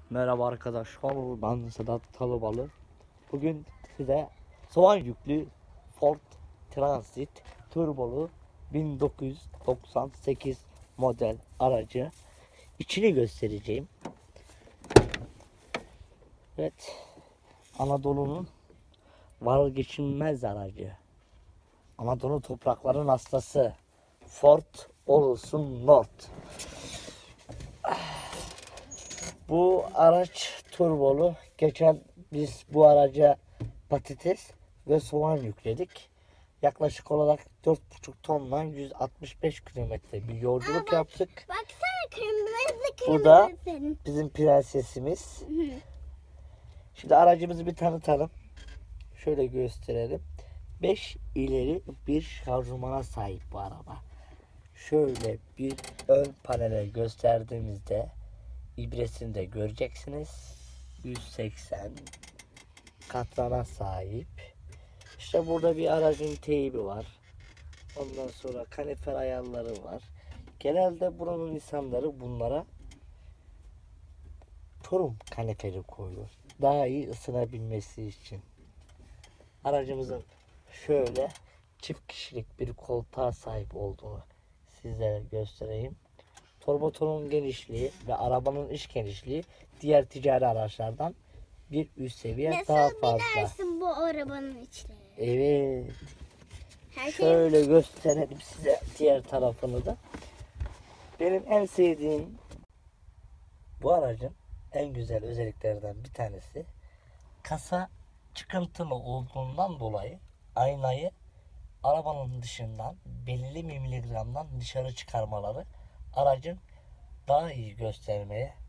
Merhaba arkadaşlar, ben Sedat Talıbalı. Bugün size soğan yüklü Ford Transit turbolu 1998 model aracı içini göstereceğim. Evet, Anadolu'nun vazgeçilmez aracı, Anadolu toprakların hastası Ford Olusun North. Bu araç turbolu. Geçen biz bu araca patates ve soğan yükledik. Yaklaşık olarak 4,5 tonla 165 kilometre bir yolculuk yaptık. Baksana kırmızı. Bu da bizim prensesimiz. Şimdi aracımızı bir tanıtalım. Şöyle gösterelim. 5 ileri bir şarjmana sahip bu araba. Şöyle bir ön panele gösterdiğimizde ibresini de göreceksiniz. 180 katrana sahip. İşte burada bir aracın teybi var. Ondan sonra kalifer ayarları var. Genelde buranın insanları bunlara Çorum kaliferi koyuyor. Daha iyi ısınabilmesi için. Aracımızın şöyle çift kişilik bir koltuğa sahip olduğunu sizlere göstereyim. Torbatonun genişliği ve arabanın iç genişliği diğer ticari araçlardan bir üst seviye Nasıl daha fazla. binersin bu arabanın içine? Evet. Her şey Şöyle gösterelim size diğer tarafını da. Benim en sevdiğim bu aracın en güzel özelliklerinden bir tanesi kasa çıkıntılı olduğundan dolayı aynayı arabanın dışından belirli miligramdan dışarı çıkarmaları aracın daha iyi göstermeye